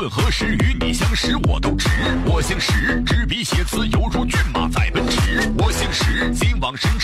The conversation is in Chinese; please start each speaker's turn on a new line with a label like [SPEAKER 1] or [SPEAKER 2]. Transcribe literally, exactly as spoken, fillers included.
[SPEAKER 1] 何时与你相识我都值。我姓石，执笔写词犹如骏马在奔驰。我姓石，今往深